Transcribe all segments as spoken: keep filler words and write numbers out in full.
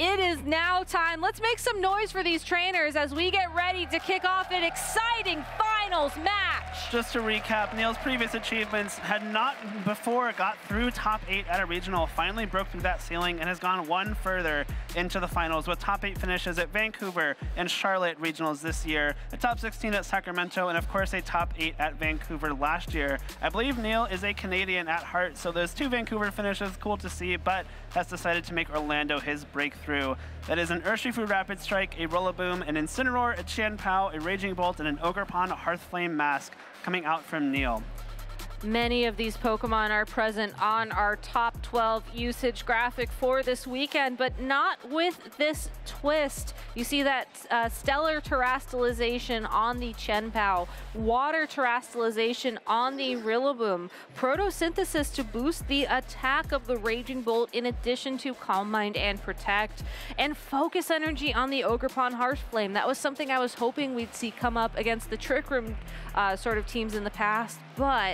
it is now time. Let's make some noise for these trainers as we get ready to kick off an exciting finals match. Just to recap, Neil's previous achievements had not before got through top eight at a regional, finally broke through that ceiling and has gone one further into the finals with top eight finishes at Vancouver and Charlotte regionals this year, a top sixteen at Sacramento, and of course a top eight at Vancouver last year. I believe Neil is a Canadian at heart, so those two Vancouver finishes, cool to see, but has decided to make Orlando his breakthrough. That is an Urshifu Rapid Strike, a Rillaboom, an Incineroar, a Chien-Pao, a Raging Bolt, and an Ogerpon Hearthflame Mask coming out from Neil. Many of these Pokemon are present on our top twelve usage graphic for this weekend, but not with this twist. You see that uh, Stellar Terastallization on the Chien-Pao, Water Terastallization on the Rillaboom, Photosynthesis to boost the attack of the Raging Bolt in addition to Calm Mind and Protect, and Focus Energy on the Ogerpon Hearthflame. That was something I was hoping we'd see come up against the Trick Room uh, sort of teams in the past, but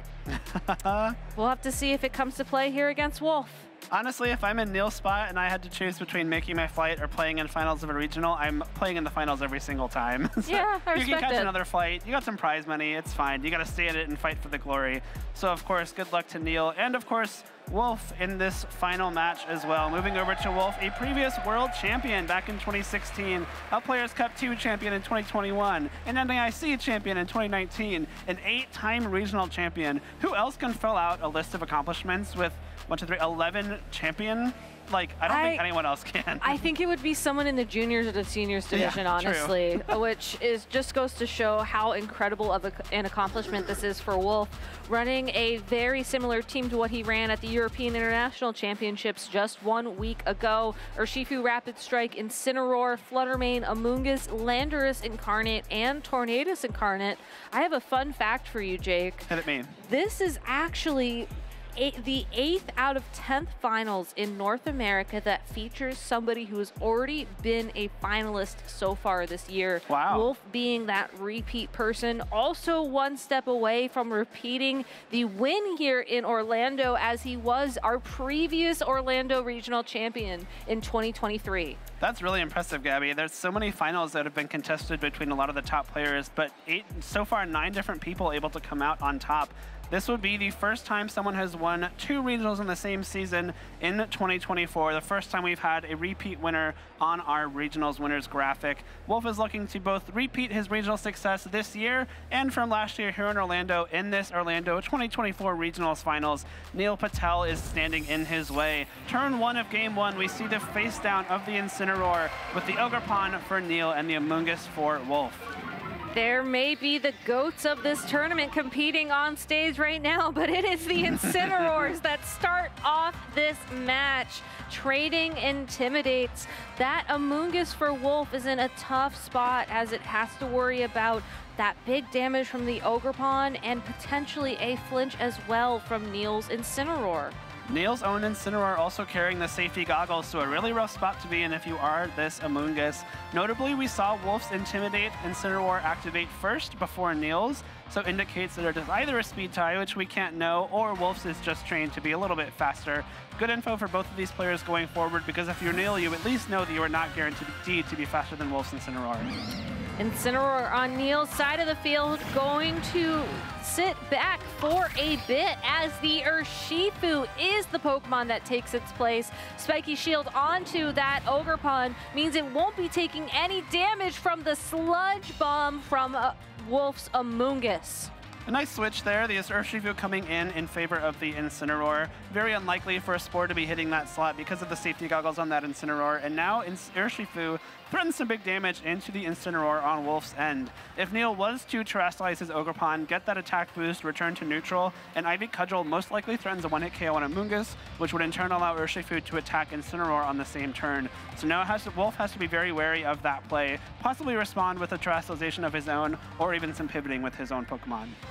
we'll have to see if it comes to play here against Wolf. Honestly, if I'm in Neil's spot and I had to choose between making my flight or playing in finals of a regional, I'm playing in the finals every single time. So yeah, I respect you can catch it. another flight. You got some prize money. It's fine. You got to stay in it and fight for the glory. So, of course, good luck to Neil. And, of course, Wolf in this final match as well. Moving over to Wolf, a previous world champion back in twenty sixteen, a Players' Cup two champion in twenty twenty-one, an N A I C champion in twenty nineteen, an eight-time regional champion. Who else can fill out a list of accomplishments with one, two, three, eleven champion? Like, I don't I, think anyone else can. I think it would be someone in the juniors or the seniors division, yeah, honestly, which is just goes to show how incredible of a, an accomplishment this is for Wolf, running a very similar team to what he ran at the European International Championships just one week ago. Urshifu Rapid Strike, Incineroar, Fluttermane, Amoonguss, Landorus Incarnate, and Tornadus Incarnate. I have a fun fact for you, Jake. Hit it me. This is actually Eight, the eighth out of tenth finals in North America that features somebody who has already been a finalist so far this year. Wow. Wolf being that repeat person, also one step away from repeating the win here in Orlando as he was our previous Orlando regional champion in twenty twenty-three. That's really impressive, Gabby. There's so many finals that have been contested between a lot of the top players, but eight, so far nine different people able to come out on top. This would be the first time someone has won two regionals in the same season in twenty twenty-four, the first time we've had a repeat winner on our regionals winners graphic. Wolf is looking to both repeat his regional success this year and from last year here in Orlando in this Orlando twenty twenty-four regionals finals. Neil Patel is standing in his way. Turn one of game one, we see the face down of the Incineroar with the Ogerpon for Neil and the Amoonguss for Wolf. There may be the GOATs of this tournament competing on stage right now, but it is the Incineroars that start off this match. Trading intimidates. That Amoonguss for Wolf is in a tough spot as it has to worry about that big damage from the Ogerpon and potentially a flinch as well from Neil's Incineroar. Neil's own Incineroar also carrying the safety goggles, so a really rough spot to be in if you are this Amoonguss. Notably, we saw Wolf's Intimidate Incineroar activate first before Neil's, so indicates that there's either a speed tie, which we can't know, or Wolf's is just trained to be a little bit faster. Good info for both of these players going forward, because if you're Neil, you at least know that you are not guaranteed to be faster than Wolf's Incineroar. Incineroar on Neil's side of the field going to sit back for a bit as the Urshifu is the Pokemon that takes its place. Spiky Shield onto that Ogerpon means it won't be taking any damage from the Sludge Bomb from uh, Wolf's Amoonguss. A nice switch there. The Urshifu coming in in favor of the Incineroar. Very unlikely for a Spore to be hitting that slot because of the safety goggles on that Incineroar. And now Urshifu threatens some big damage into the Incineroar on Wolf's end. If Neil was to Terastallize his Ogerpon, get that attack boost, return to neutral, and Ivy Cudgel most likely threatens a one-hit K O on Amoonguss, which would in turn allow Urshifu to attack Incineroar on the same turn. So now it has to, Wolf has to be very wary of that play, possibly respond with a Terastallization of his own, or even some pivoting with his own Pokemon.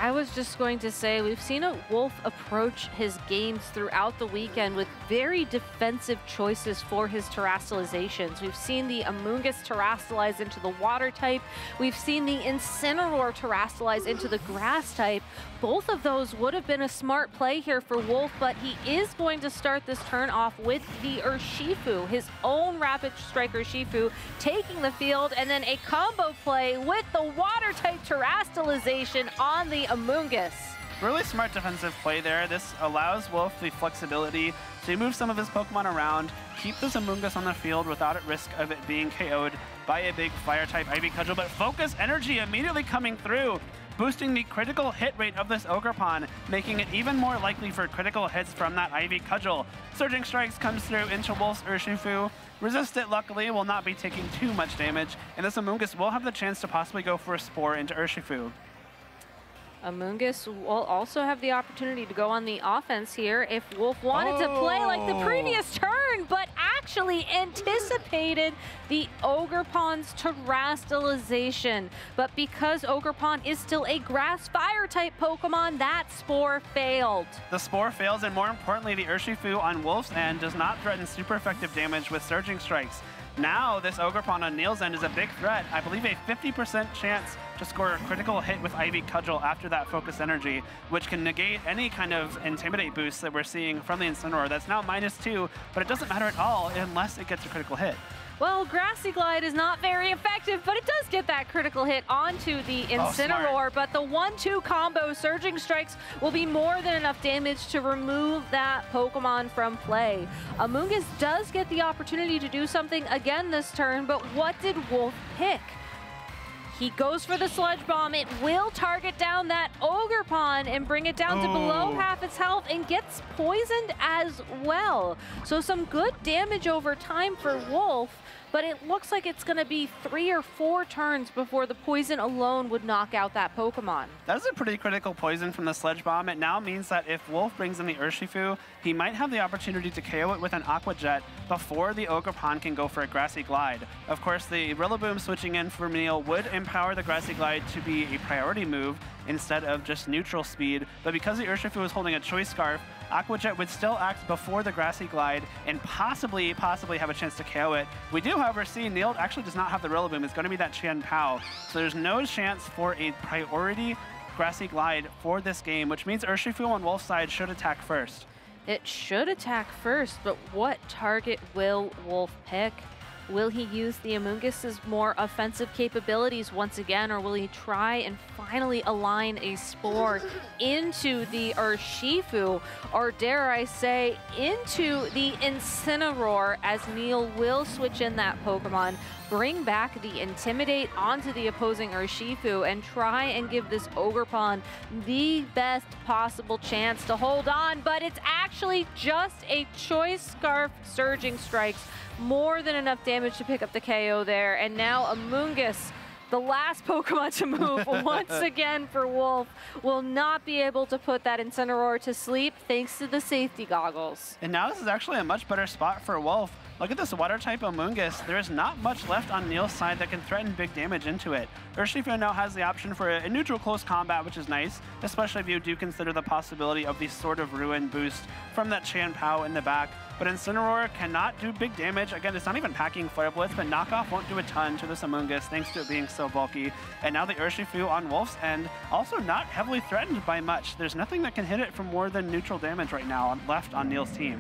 I was just going to say, we've seen a Wolf approach his games throughout the weekend with very defensive choices for his terrestrializations. We've seen the Amoonguss terrestrialize into the water type. We've seen the Incineroar terrestrialize into the grass type. Both of those would have been a smart play here for Wolf, but he is going to start this turn off with the Urshifu, his own Rapid Strike Urshifu, taking the field, and then a combo play with the water type terrestrialization on the Amoonguss. Really smart defensive play there. This allows Wolf the flexibility to move some of his Pokemon around, keep this Amoonguss on the field without at risk of it being K O'd by a big Fire-type Ivy Cudgel, but Focus Energy immediately coming through, boosting the critical hit rate of this Ogerpon, making it even more likely for critical hits from that Ivy Cudgel. Surging Strikes comes through into Wolf's Urshifu. Resist it, luckily, will not be taking too much damage, and this Amoonguss will have the chance to possibly go for a Spore into Urshifu. Amoonguss will also have the opportunity to go on the offense here if Wolf wanted oh. to play like the previous turn, but actually anticipated the Ogerpon's terrestrialization. But because Ogerpon is still a grass fire type Pokemon, that Spore failed. The Spore fails, and more importantly, the Urshifu on Wolf's end does not threaten super effective damage with Surging Strikes. Now, this Ogerpon on Neil's end is a big threat. I believe a fifty percent chance to score a critical hit with Ivy Cudgel after that Focus Energy, which can negate any kind of Intimidate boost that we're seeing from the Incineroar. That's now minus two, but it doesn't matter at all unless it gets a critical hit. Well, Grassy Glide is not very effective, but it does get that critical hit onto the Incineroar. Oh, but the one two combo Surging Strikes will be more than enough damage to remove that Pokemon from play. Amoonguss does get the opportunity to do something again this turn, but what did Wolf pick? He goes for the Sludge Bomb. It will target down that Ogerpon and bring it down oh. to below half its health and gets poisoned as well. So some good damage over time for Wolf, but it looks like it's going to be three or four turns before the poison alone would knock out that Pokemon. That's a pretty critical poison from the Sludge Bomb. It now means that if Wolf brings in the Urshifu, he might have the opportunity to K O it with an Aqua Jet before the Ogerpon can go for a Grassy Glide. Of course, the Rillaboom switching in for Neil would empower the Grassy Glide to be a priority move instead of just neutral speed, but because the Urshifu is holding a Choice Scarf, Aqua Jet would still act before the Grassy Glide and possibly, possibly have a chance to K O it. We do, however, see Neil actually does not have the Rillaboom. It's going to be that Chien-Pao. So there's no chance for a priority Grassy Glide for this game, which means Urshifu on Wolf's side should attack first. It should attack first, but what target will Wolf pick? Will he use the Amoonguss's more offensive capabilities once again, or will he try and finally align a Spore into the Urshifu, or dare I say, into the Incineroar, as Neil will switch in that Pokemon, bring back the Intimidate onto the opposing Urshifu, and try and give this Ogerpon the best possible chance to hold on, but it's actually just a Choice Scarf Surging Strikes. More than enough damage to pick up the K O there, and now Amoonguss, the last Pokemon to move once again for Wolf, will not be able to put that Incineroar to sleep thanks to the safety goggles. And now this is actually a much better spot for Wolf. Look at this Water-type Amoonguss. There is not much left on Neil's side that can threaten big damage into it. Urshifu now has the option for a neutral close combat, which is nice, especially if you do consider the possibility of the Sword of Ruin boost from that Chien-Pao in the back. But Incineroar cannot do big damage. Again, it's not even packing Flare Blitz, but Knockoff won't do a ton to this Amoonguss thanks to it being so bulky. And now the Urshifu on Wolf's end, also not heavily threatened by much. There's nothing that can hit it for more than neutral damage right now left on Neil's team.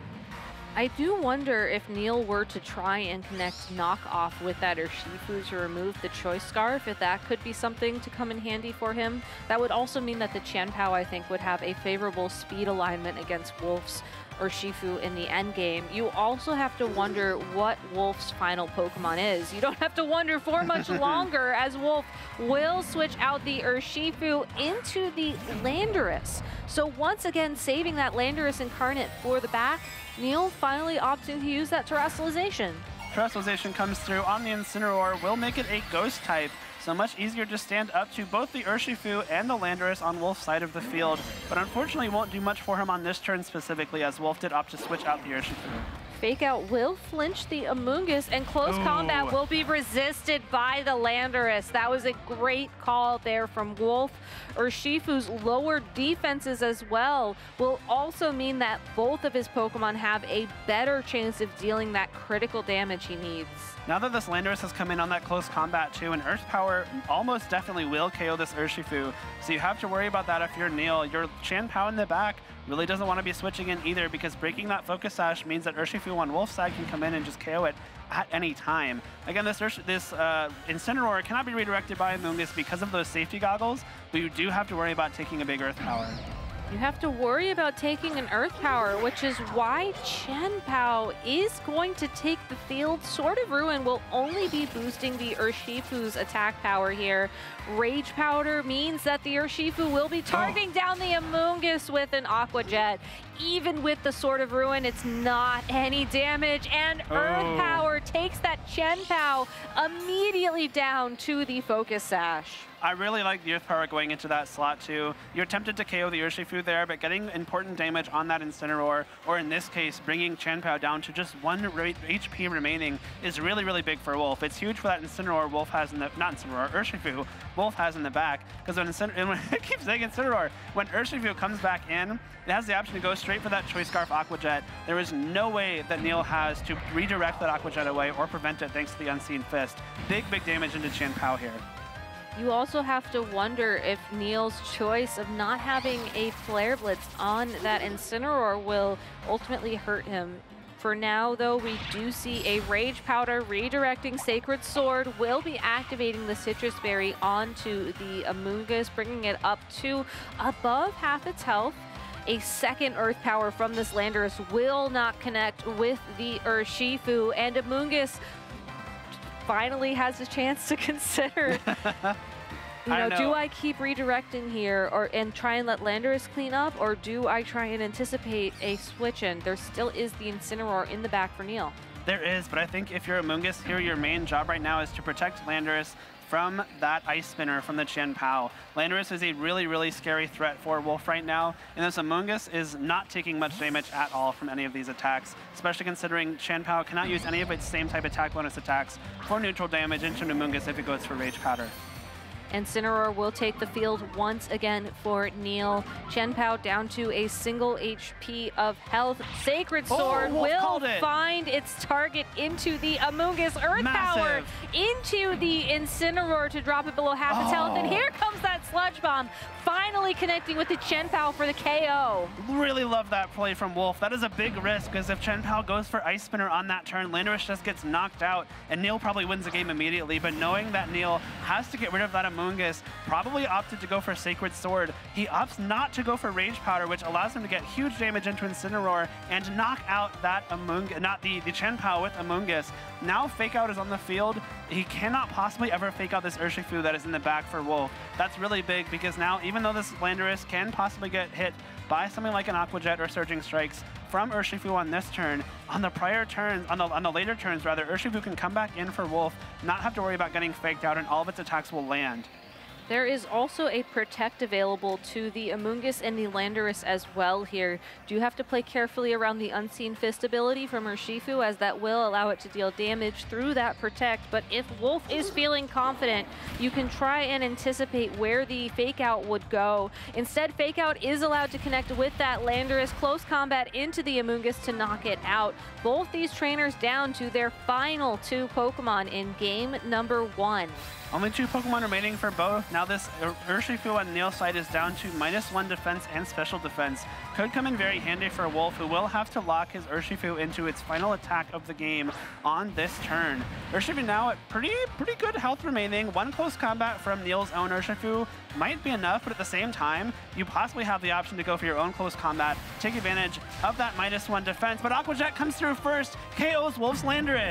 I do wonder if Neil were to try and connect Knockoff with that Urshifu to remove the Choice Scarf, if that could be something to come in handy for him. That would also mean that the Chien-Pao, I think, would have a favorable speed alignment against Wolf's Urshifu in the end game. You also have to wonder what Wolf's final Pokemon is. You don't have to wonder for much longer, as Wolf will switch out the Urshifu into the Landorus. So once again, saving that Landorus incarnate for the back, Neil finally opting to use that Terrestrialization. Terrestrialization comes through on the Incineroar, will make it a Ghost type, so much easier to stand up to both the Urshifu and the Landorus on Wolf's side of the field, but unfortunately won't do much for him on this turn specifically, as Wolf did opt to switch out the Urshifu. Fake Out will flinch the Amoonguss, and close Ooh. combat will be resisted by the Landorus. That was a great call there from Wolf. Urshifu's lower defenses as well will also mean that both of his Pokemon have a better chance of dealing that critical damage he needs. Now that this Landorus has come in on that close combat too, and Earth Power almost definitely will K O this Urshifu, so you have to worry about that if you're Neil. Your Chien-Pao in the back really doesn't want to be switching in either, because breaking that Focus Sash means that Urshifu on Wolf's side can come in and just K O it at any time. Again, this Ursh this uh, Incineroar cannot be redirected by Amoonguss because of those safety goggles, but you do have to worry about taking a big Earth Power. You have to worry about taking an Earth Power, which is why Chien-Pao is going to take the field. Sword of Ruin will only be boosting the Urshifu's attack power here. Rage Powder means that the Urshifu will be targeting oh. down the Amoonguss with an Aqua Jet. Even with the Sword of Ruin, it's not any damage, and oh. Earth Power takes that Chien-Pao immediately down to the Focus Sash. I really like the Earth Power going into that slot too. You're tempted to K O the Urshifu there, but getting important damage on that Incineroar, or in this case, bringing Chien-Pao down to just one H P remaining is really, really big for Wolf. It's huge for that Incineroar Wolf has in the, not Incineroar, Urshifu, Wolf has in the back, because when Incineroar, I keep saying Incineroar, when Urshifu comes back in, it has the option to go straight for that Choice Scarf Aqua Jet. There is no way that Neil has to redirect that Aqua Jet away or prevent it thanks to the Unseen Fist. Big, big damage into Chien-Pao here. You also have to wonder if Neil's choice of not having a Flare Blitz on that Incineroar will ultimately hurt him. For now, though, we do see a Rage Powder redirecting Sacred Sword, will be activating the Citrus Berry onto the Amoonguss, bringing it up to above half its health. A second Earth Power from this Landorus will not connect with the Urshifu, and Amoonguss finally has a chance to consider, you know, know, do I keep redirecting here or and try and let Landorus clean up, or do I try and anticipate a switch in? There still is the Incineroar in the back for Neil. There is, but I think if you're Amoonguss here, your main job right now is to protect Landorus from that Ice Spinner from the Chien-Pao. Landorus is a really, really scary threat for Wolf right now, and this Amoonguss is not taking much damage at all from any of these attacks, especially considering Chien-Pao cannot use any of its same type attack bonus attacks for neutral damage into Amoonguss if it goes for Rage Powder. Incineroar will take the field once again for Neil. Chien-Pao down to a single H P of health. Sacred Sword oh, will it. find its target into the Amoonguss. Earth Massive. Power into the Incineroar to drop it below half its oh. health. And here comes that Sludge Bomb, finally connecting with the Chien-Pao for the K O. Really love that play from Wolf. That is a big risk, because if Chien-Pao goes for Ice Spinner on that turn, Landorus just gets knocked out, and Neil probably wins the game immediately. But knowing that Neil has to get rid of that Amoonguss, probably opted to go for Sacred Sword. He opts not to go for Rage Powder, which allows him to get huge damage into Incineroar and knock out that Amoonguss, not the, the Chien-Pao with Amoonguss. Now Fake Out is on the field. He cannot possibly ever Fake Out this Urshifu that is in the back for Wolf. That's really big, because now, even though this Landorus can possibly get hit by something like an Aqua Jet or Surging Strikes from Urshifu on this turn, on the prior turns, on the, on the later turns rather, Urshifu can come back in for Wolf, not have to worry about getting faked out, and all of its attacks will land. There is also a Protect available to the Amoonguss and the Landorus as well here. Do have to play carefully around the Unseen Fist ability from Urshifu, as that will allow it to deal damage through that Protect. But if Wolf is feeling confident, you can try and anticipate where the Fake Out would go. Instead, Fake Out is allowed to connect with that Landorus. Close combat into the Amoonguss to knock it out. Both these trainers down to their final two Pokemon in game number one. Only two Pokemon remaining for both. Now this Urshifu on Neil's side is down to minus one defense and special defense. Could come in very handy for Wolf, who will have to lock his Urshifu into its final attack of the game on this turn. Urshifu now at pretty pretty good health remaining. One close combat from Neil's own Urshifu might be enough, but at the same time, you possibly have the option to go for your own close combat, take advantage of that minus one defense. But Aqua Jet comes through first, K Os Wolf's Landorus.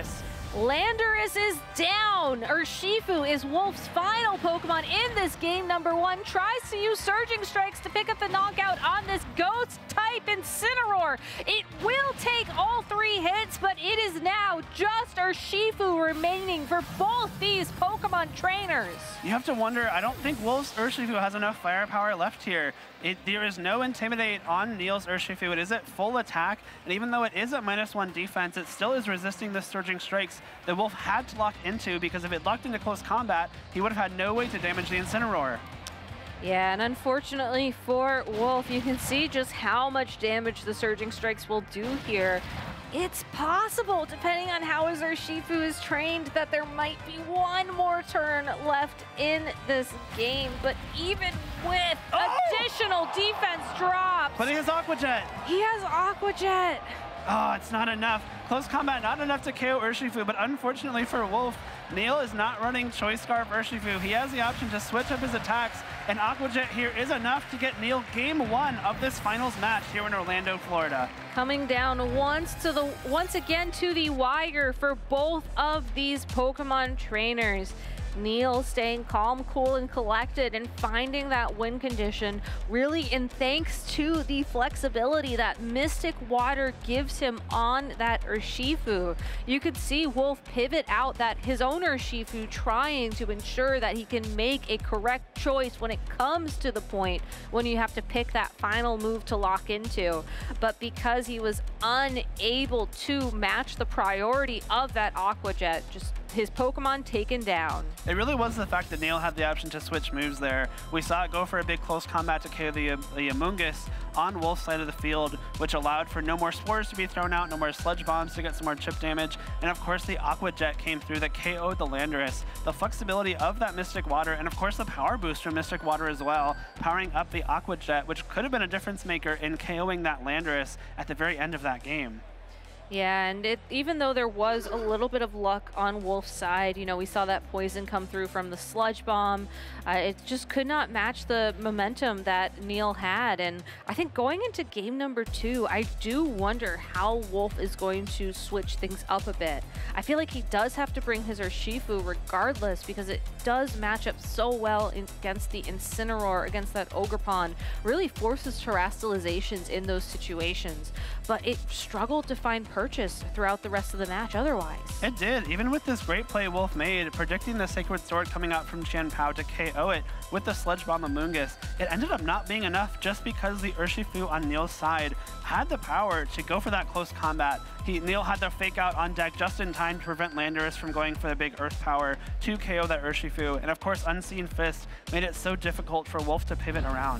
Landorus is down. Urshifu is Wolf's final Pokemon in this game number one. Tries to use Surging Strikes to pick up the knockout on this Ghost-type Incineroar. It will take all three hits, but it is now just Urshifu remaining for both these Pokemon trainers. You have to wonder, I don't think Wolf's Urshifu has enough firepower left here. It, there is no Intimidate on Neil's Urshifu. It is at full attack, and even though it is at minus one defense, it still is resisting the Surging Strikes that Wolf had to lock into, because if it locked into close combat, he would have had no way to damage the Incineroar. Yeah, and unfortunately for Wolf, you can see just how much damage the Surging Strikes will do here. It's possible, depending on how his Urshifu is trained, that there might be one more turn left in this game. But even with oh! additional defense drops... But he has Aqua Jet. He has Aqua Jet. Oh, it's not enough. Close combat, not enough to K O Urshifu, but unfortunately for Wolf, Neil is not running Choice Scarf Urshifu. He has the option to switch up his attacks, and Aqua Jet here is enough to get Neil game one of this finals match here in Orlando, Florida. Coming down once to the once again to the wire for both of these Pokemon trainers. Neil staying calm, cool, and collected and finding that win condition, really in thanks to the flexibility that Mystic Water gives him on that Urshifu. You could see Wolf pivot out that his own Urshifu, trying to ensure that he can make a correct choice when it comes to the point when you have to pick that final move to lock into. But because he was unable to match the priority of that Aqua Jet, just his Pokemon taken down. It really was the fact that Neil had the option to switch moves there. We saw it go for a big close combat to K O the, the Amoonguss on Wolf's side of the field, which allowed for no more Spores to be thrown out, no more Sludge Bombs to get some more chip damage, and of course the Aqua Jet came through that K O'd the Landorus. The flexibility of that Mystic Water, and of course the power boost from Mystic Water as well, powering up the Aqua Jet, which could have been a difference maker in KOing that Landorus at the very end of that game. Yeah, and it, even though there was a little bit of luck on Wolf's side, you know, we saw that poison come through from the Sludge Bomb. Uh, it just could not match the momentum that Neil had. And I think going into game number two, I do wonder how Wolf is going to switch things up a bit. I feel like he does have to bring his Urshifu regardless, because it does match up so well in, against the Incineroar, against that Ogerpon. Really forces terrastalizations in those situations. But it struggled to find purchase throughout the rest of the match otherwise. It did, even with this great play Wolf made, predicting the Sacred Sword coming out from Chien-Pao to K O it with the Sludge Bomb Amoonguss. It ended up not being enough just because the Urshifu on Neil's side had the power to go for that close combat. He, Neil had the fake out on deck just in time to prevent Landorus from going for the big Earth Power to K O that Urshifu, and of course Unseen Fist made it so difficult for Wolf to pivot around.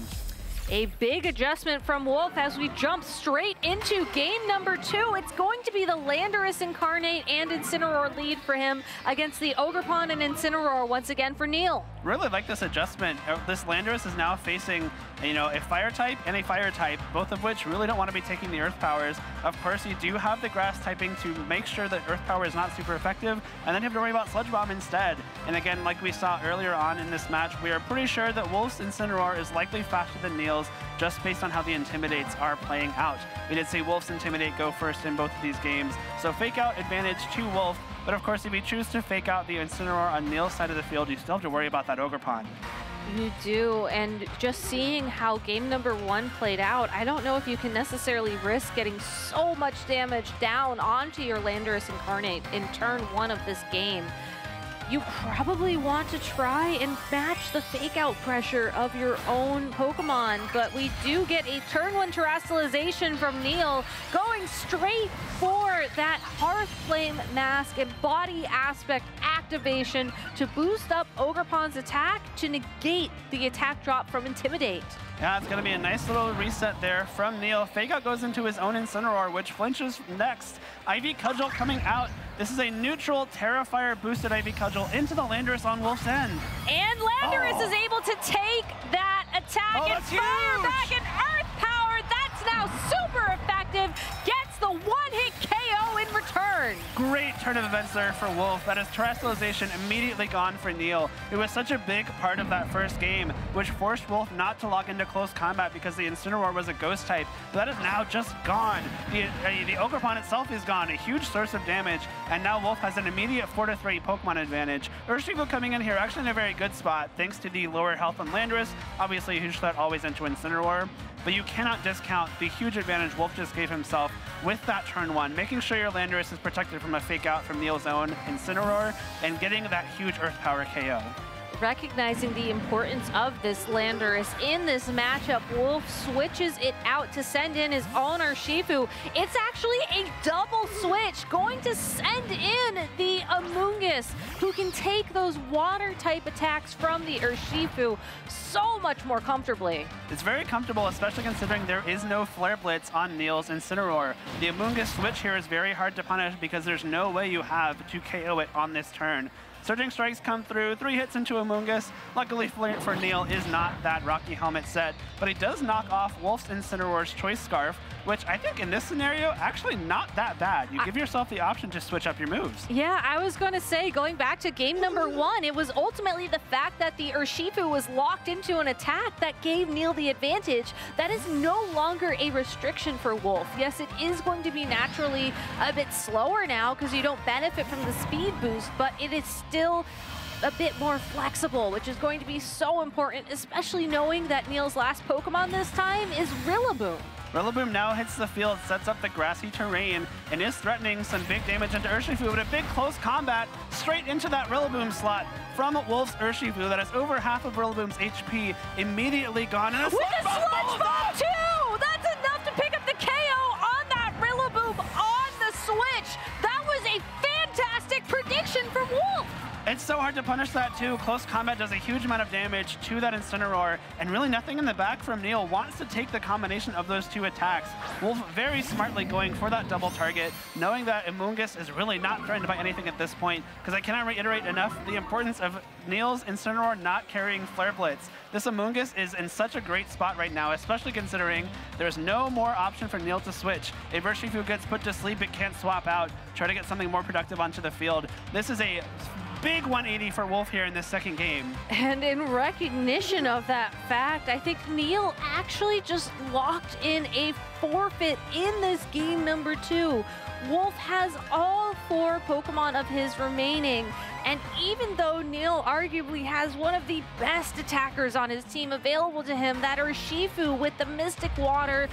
A big adjustment from Wolf as we jump straight into game number two. It's going to be the Landorus Incarnate and Incineroar lead for him against the Ogerpon and Incineroar once again for Neil. Really like this adjustment. This Landorus is now facing, you know, a fire type and a fire type, both of which really don't want to be taking the earth powers. Of course, you do have the grass typing to make sure that earth power is not super effective, and then you have to worry about Sludge Bomb instead. And again, like we saw earlier on in this match, we are pretty sure that Wolf's Incineroar is likely faster than Neil's, just based on how the Intimidates are playing out. We did see Wolf's Intimidate go first in both of these games, so fake out advantage to Wolf. But of course, if you choose to fake out the Incineroar on Neil's side of the field, you still have to worry about that Ogerpon. You do, and just seeing how game number one played out, I don't know if you can necessarily risk getting so much damage down onto your Landorus Incarnate in turn one of this game. You probably want to try and match the fake out pressure of your own Pokemon, but we do get a turn one terastallization from Neil, going straight for that Hearth Flame Mask and Body Aspect activation to boost up Ogerpon's attack to negate the attack drop from Intimidate. Yeah, it's going to be a nice little reset there from Neil. Fake out goes into his own Incineroar, which flinches next. Ivy Cudgel coming out. This is a neutral Terrafire boosted Ivy Cudgel into the Landorus on Wolf's end. And Landorus oh. is able to take that attack oh, and fire huge. back an Earth Power. That's now super effective. Gets the one-hit K O in return. turn. Great turn of events there for Wolf. That is terrestrialization immediately gone for Neil. It was such a big part of that first game, which forced Wolf not to lock into close combat because the Incineroar was a ghost type. But that is now just gone. The, uh, the Ogerpon itself is gone, a huge source of damage, and now Wolf has an immediate four to three Pokemon advantage. Urshifu coming in here actually in a very good spot, thanks to the lower health on Landorus. Obviously, a huge threat always into Incineroar, but you cannot discount the huge advantage Wolf just gave himself with that turn one, making sure your Landorus is protected from a fake out from Neil's own Incineroar, and getting that huge Earth Power K O. Recognizing the importance of this Landorus in this matchup, Wolf switches it out to send in his own Urshifu. It's actually a double switch, going to send in the Amoonguss, who can take those water type attacks from the Urshifu so much more comfortably. It's very comfortable, especially considering there is no Flare Blitz on Neil's Incineroar. The Amoonguss switch here is very hard to punish because there's no way you have to K O it on this turn. Surging Strikes come through, three hits into Amoonguss. Luckily for Neil is not that Rocky Helmet set, but he does knock off Wolf's Incineroar's Choice Scarf, which I think in this scenario, actually not that bad. You I give yourself the option to switch up your moves. Yeah, I was going to say, going back to game number one, it was ultimately the fact that the Urshifu was locked into an attack that gave Neil the advantage. That is no longer a restriction for Wolf. Yes, it is going to be naturally a bit slower now because you don't benefit from the speed boost, but it is still a bit more flexible, which is going to be so important, especially knowing that Neil's last Pokemon this time is Rillaboom. Rillaboom now hits the field, sets up the grassy terrain, and is threatening some big damage into Urshifu, but a big close combat straight into that Rillaboom slot from Wolf's Urshifu. That is over half of Rillaboom's H P immediately gone. And a With a Sludge Bomb too! That's enough to pick up the K O on that Rillaboom on the switch. That was a fantastic prediction from Wolf. It's so hard to punish that too. Close combat does a huge amount of damage to that Incineroar, and really nothing in the back from Neil. Wants to take the combination of those two attacks. Wolf very smartly going for that double target, knowing that Amoonguss is really not threatened by anything at this point, because I cannot reiterate enough the importance of Neil's Incineroar not carrying Flare Blitz. This Amoonguss is in such a great spot right now, especially considering there's no more option for Neil to switch. If Urshifu gets put to sleep, it can't swap out, try to get something more productive onto the field. This is a big one eighty for Wolf here in this second game. And in recognition of that fact, I think Neil actually just locked in a forfeit in this game number two. Wolf has all four Pokemon of his remaining, and even though Neil arguably has one of the best attackers on his team available to him, that Urshifu with the Mystic Water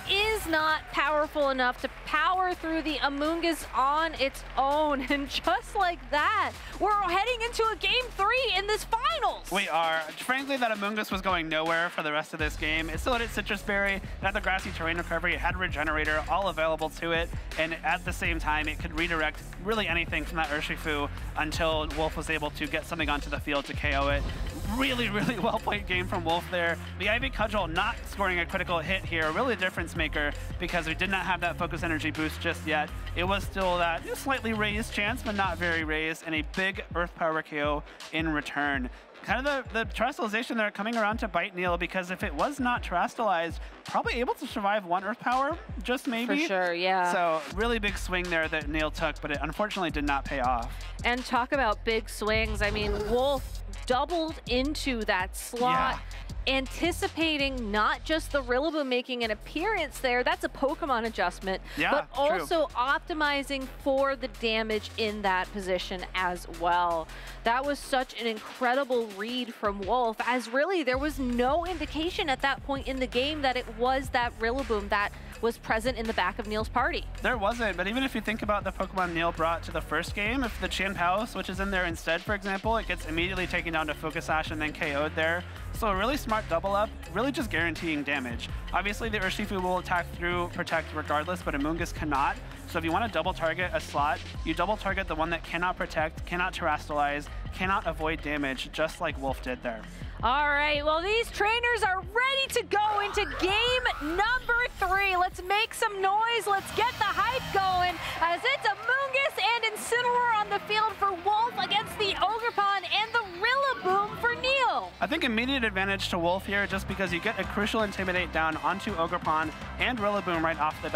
is not powerful enough to power through the Amoonguss on its own. And just like that, we're heading into a game three in this finals. We are. Frankly, that Amoonguss was going nowhere for the rest of this game. It still had its Citrus Berry, it had the Grassy Terrain Recovery, it had Regenerator, all available to it. And at the same time, it could redirect really anything from that Urshifu until Wolf was able to get something onto the field to K O it. Really, really well played game from Wolf there. The Ivy Cudgel not scoring a critical hit here, really a difference maker because we did not have that focus energy boost just yet. It was still that slightly raised chance, but not very raised, and a big Earth Power K O in return. Kind of the, the terrestrialization there coming around to bite Neil, because if it was not terrestrialized, probably able to survive one Earth Power, just maybe. For sure, yeah. So really big swing there that Neil took, but it unfortunately did not pay off. And talk about big swings. I mean, Wolf doubled into that slot. Yeah. Anticipating not just the Rillaboom making an appearance there, that's a Pokemon adjustment, yeah, but also true. optimizing for the damage in that position as well. That was such an incredible read from Wolf, as really there was no indication at that point in the game that it was that Rillaboom that was present in the back of Neil's party. There wasn't, but even if you think about the Pokemon Neil brought to the first game, if the Chien-Pao switches in there instead, for example, it gets immediately taken down to Focus Sash and then K O'd there. So a really smart double up, really just guaranteeing damage. Obviously the Urshifu will attack through Protect regardless, but Amoonguss cannot. So if you want to double target a slot, you double target the one that cannot protect, cannot terrestrialize, cannot avoid damage, just like Wolf did there. All right, well, these trainers are ready to go into game number three. Let's make some noise. Let's get the hype going, as it's Amoonguss and Incineroar on the field for Wolf against the Ogerpon and the Rillaboom for Neil. I think immediate advantage to Wolf here, just because you get a crucial Intimidate down onto Ogerpon and Rillaboom right off the bat.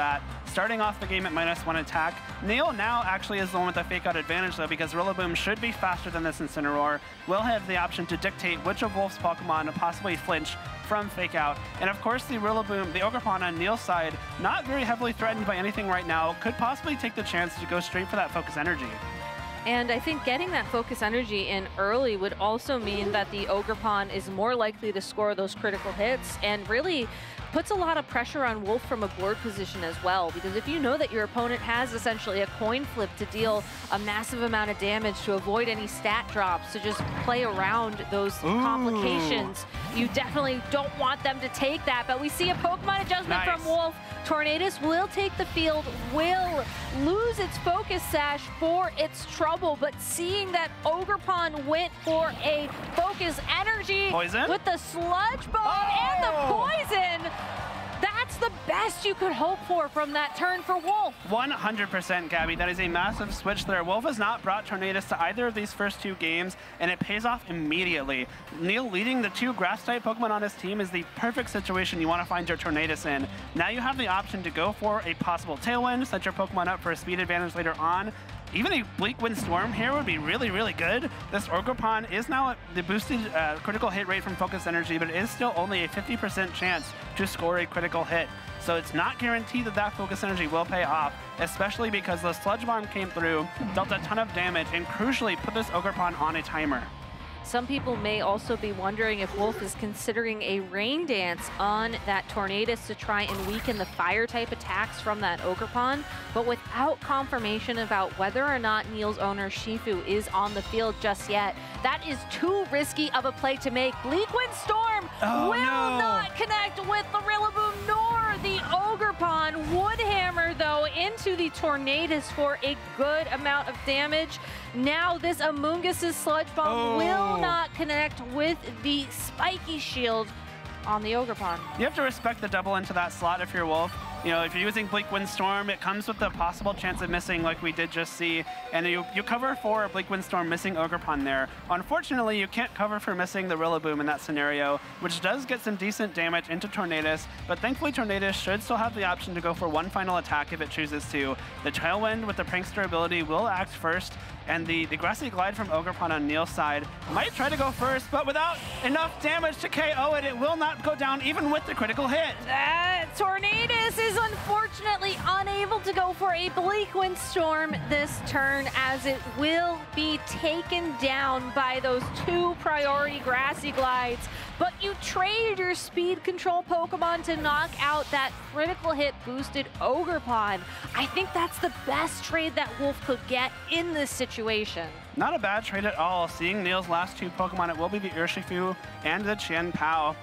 starting off the game at minus one attack. Neil now actually is the one with the fake out advantage though, because Rillaboom should be faster than this Incineroar. Will have the option to dictate which of Wolf's Pokemon possibly flinch from fake out. And of course the Rillaboom, the Ogerpon on Neil's side, not very heavily threatened by anything right now, could possibly take the chance to go straight for that Focus Energy. And I think getting that Focus Energy in early would also mean that the Ogerpon is more likely to score those critical hits and really puts a lot of pressure on Wolf from a board position as well, because if you know that your opponent has essentially a coin flip to deal a massive amount of damage to avoid any stat drops, to just play around those Ooh. complications, you definitely don't want them to take that. But we see a Pokemon adjustment nice. from Wolf. Tornadus will take the field, will lose its Focus Sash for its trouble, but seeing that Ogerpon went for a Focus Energy poison? with the Sludge Bomb oh. and the Poison, that's the best you could hope for from that turn for Wolf. one hundred percent, Gabby. That is a massive switch there. Wolf has not brought Tornadus to either of these first two games, and it pays off immediately. Neil leading the two Grass-type Pokemon on his team is the perfect situation you want to find your Tornadus in. Now you have the option to go for a possible Tailwind, set your Pokemon up for a speed advantage later on. Even a Bleak Wind Storm here would be really, really good. This Ogerpon is now at the boosted uh, critical hit rate from Focus Energy, but it is still only a fifty percent chance to score a critical hit. So it's not guaranteed that that Focus Energy will pay off, especially because the Sludge Bomb came through, dealt a ton of damage, and crucially put this Ogerpon on a timer. Some people may also be wondering if Wolf is considering a Rain Dance on that Tornadus to try and weaken the fire-type attacks from that Ogerpon, but without confirmation about whether or not Neil's owner Shifu is on the field just yet. That is too risky of a play to make. Bleak Wind Storm oh, will no. not connect with the Rillaboom nor the Ogerpon. Woodhammer, though, into the Tornadus for a good amount of damage. Now this Amoonguss' Sludge Bomb oh. will not connect with the Spiky Shield on the Ogerpon. You have to respect the double into that slot if you're Wolf. You know, if you're using Bleak Wind Storm, it comes with the possible chance of missing like we did just see. And you, you cover for a Bleak Wind Storm missing Ogerpon there. Unfortunately, you can't cover for missing the Rillaboom in that scenario, which does get some decent damage into Tornadus. But thankfully, Tornadus should still have the option to go for one final attack if it chooses to. The Tailwind with the Prankster ability will act first. And the, the Grassy Glide from Ogerpon on Neil's side might try to go first, but without enough damage to K O it, it will not go down even with the critical hit. That Tornadus is unfortunately unable to go for a Bleak Wind Storm this turn, as it will be taken down by those two priority Grassy Glides. But you trade your speed control Pokemon to knock out that critical hit boosted Ogerpon. I think that's the best trade that Wolf could get in this situation. Not a bad trade at all. Seeing Neil's last two Pokemon, it will be the Urshifu and the Chien-Pao.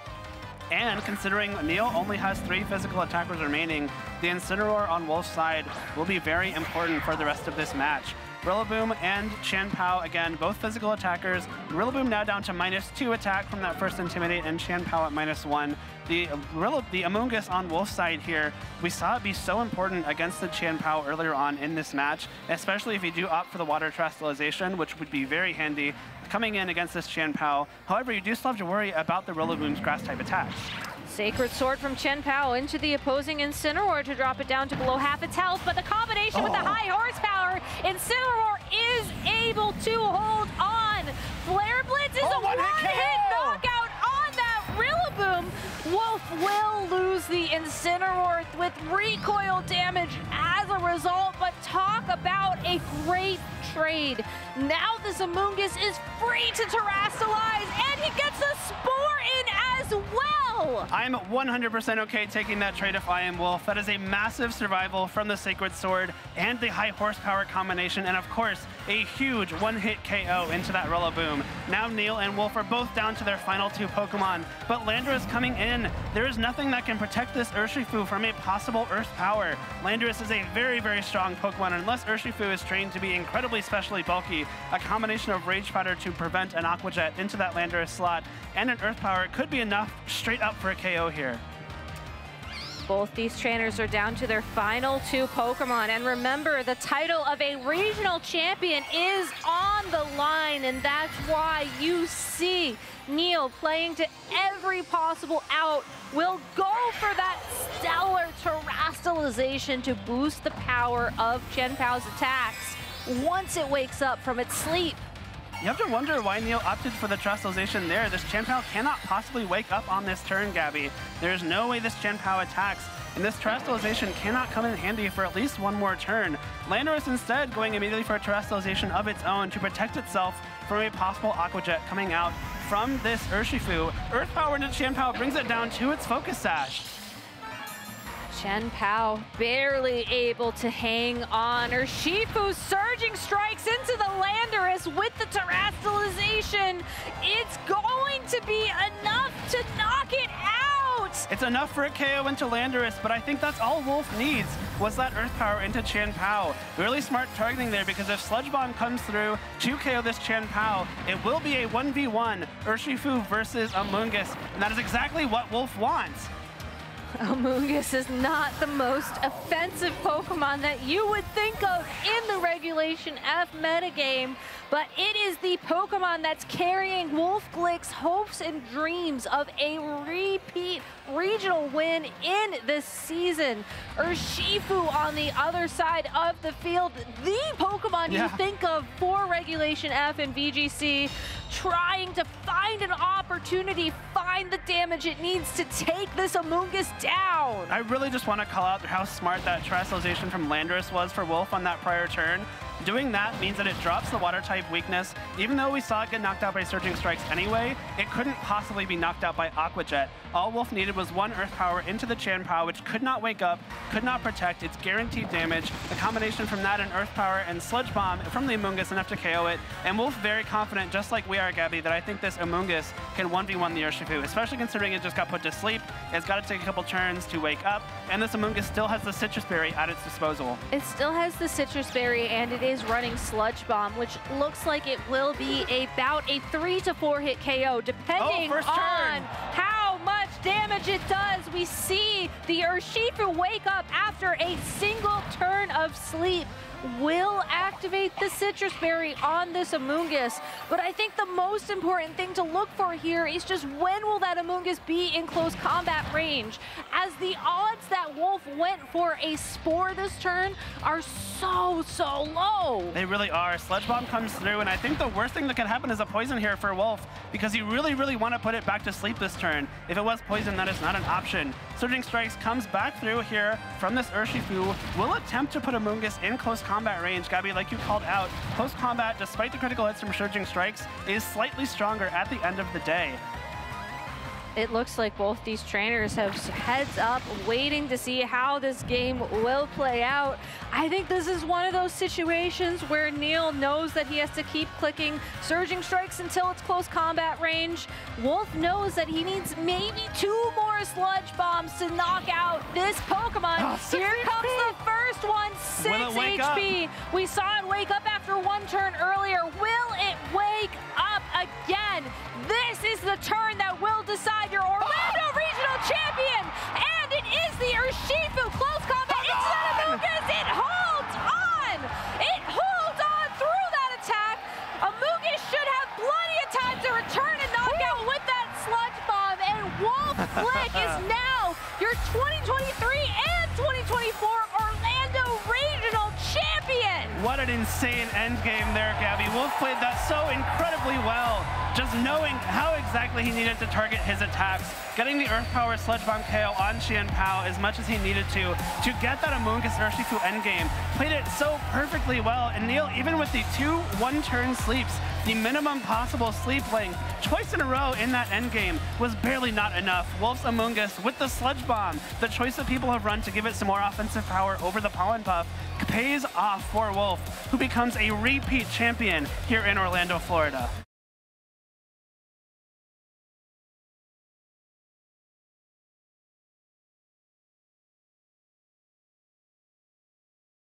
And considering Neil only has three physical attackers remaining, the Incineroar on Wolf's side will be very important for the rest of this match. Rillaboom and Chien-Pao, again, both physical attackers. Rillaboom now down to minus two attack from that first Intimidate, and Chien-Pao at minus one. The, uh, the Amoonguss on Wolf's side here, we saw it be so important against the Chien-Pao earlier on in this match, especially if you do opt for the Water Terastallization, which would be very handy coming in against this Chien-Pao. However, you do still have to worry about the Rillaboom's Grass-type attacks. Sacred Sword from Chien-Pao into the opposing Incineroar to drop it down to below half its health, but the combination oh. with the high horsepower, Incineroar is able to hold on. Flare Blitz is oh, a one-hit knockout on that Rillaboom. Wolf will lose the Incineroar with recoil damage as a result, but talk about a great trade. Now this Amoonguss is free to terrastallize, and he gets a Spore in as well. I'm one hundred percent okay taking that trade if I am Wolf. That is a massive survival from the Sacred Sword and the high horsepower combination, and of course, a huge one-hit K O into that Rillaboom. Now Neil and Wolf are both down to their final two Pokemon, but Landorus coming in. There is nothing that can protect this Urshifu from a possible Earth power. Landorus is a very, very strong Pokemon, and unless Urshifu is trained to be incredibly specially bulky, a combination of Rage Powder to prevent an Aqua Jet into that Landorus slot and an Earth Power could be enough straight up for a K O here. Both these trainers are down to their final two Pokemon. And remember, the title of a regional champion is on the line, and that's why you see Neil playing to every possible out. Will go for that stellar terastallization to boost the power of Chien-Pao's attacks once it wakes up from its sleep. You have to wonder why Neil opted for the terastallization there. This Chien-Pao cannot possibly wake up on this turn, Gabby. There's no way this Chien-Pao attacks, and this terastallization cannot come in handy for at least one more turn. Landorus instead going immediately for a terastallization of its own to protect itself from a possible Aqua Jet coming out from this Urshifu. Earth Power into Chien-Pao brings it down to its Focus Sash. Chien-Pao barely able to hang on. Urshifu surging strikes into the Landorus with the terastallization. It's going to be enough to knock it out. It's enough for a K O into Landorus, but I think that's all Wolf needs was that Earth Power into Chien-Pao. Really smart targeting there, because if Sludge Bomb comes through to K O this Chien-Pao, it will be a one v one Urshifu versus Amoonguss, and that is exactly what Wolf wants. Amoonguss is not the most offensive Pokemon that you would think of in the Regulation F metagame, but it is the Pokemon that's carrying Wolf Glick's hopes and dreams of a repeat regional win in this season. Urshifu on the other side of the field, the Pokemon yeah. you think of for Regulation F and V G C, trying to find an opportunity, find the damage it needs to take this Amoonguss down. I really just want to call out how smart that terastallization from Landorus was for Wolf on that prior turn. Doing that means that it drops the water type weakness. Even though we saw it get knocked out by Surging Strikes anyway, it couldn't possibly be knocked out by Aqua Jet. All Wolf needed was one Earth Power into the Chien-Pao, which could not wake up, could not protect. It's guaranteed damage. The combination from that and Earth Power and Sludge Bomb from the Amoonguss enough to K O it. And Wolf very confident, just like we are, Gabby, that I think this Amoonguss can one v one the Urshifu, especially considering it just got put to sleep. It's got to take a couple turns to wake up, and this Amoonguss still has the Citrus Berry at its disposal. It still has the Citrus Berry, and it is running Sludge Bomb, which looks like it will be about a three to four hit K O, depending oh, first on turn. how much damage it does. We see the Urshifu wake up after a single turn of sleep. Will activate the Citrus Berry on this Amoonguss, but I think the most important thing to look for here is just when will that Amoonguss be in close combat range, as the odds that Wolf went for a Spore this turn are so, so low. They really are. Sludge Bomb comes through, and I think the worst thing that can happen is a Poison here for Wolf, because you really, really want to put it back to sleep this turn. If it was Poison, that is not an option. Surging Strikes comes back through here from this Urshifu, will attempt to put Amoonguss in close combat range. Gabby, like you called out, close combat, despite the critical hits from Surging Strikes, is slightly stronger at the end of the day. It looks like both these trainers have heads up, waiting to see how this game will play out. I think this is one of those situations where Neil knows that he has to keep clicking Surging Strikes until it's close combat range. Wolf knows that he needs maybe two more Sludge Bombs to knock out this Pokemon. Oh, Here comes H P. The first one, six H P. Up? We saw it wake up after one turn earlier. Will it wake up again? This is the turn that will decide your Orlando oh. Regional Champion, and it is the Urshifu close combat into that Amoonguss. It holds on. It holds on through that attack. Amoonguss should have plenty of time to return and knock out with that Sludge Bomb, and Wolf Glick is now your twenty twenty-three and twenty twenty-four Orlando Regional Champion. What an insane endgame there, Gabby. Wolf played that so incredibly well. Just knowing how exactly he needed to target his attacks, getting the Earth Power Sludge Bomb K O on Chien-Pao as much as he needed to, to get that Amoonguss Urshifu endgame. Played it so perfectly well, and Neil, even with the two one-turn sleeps, the minimum possible sleep length, twice in a row in that endgame, was barely not enough. Wolf's Amoonguss with the Sludge Bomb, the choice that people have run to give it some more offensive power over the Pollen Puff, pays off for Wolf, who becomes a repeat champion here in Orlando, Florida.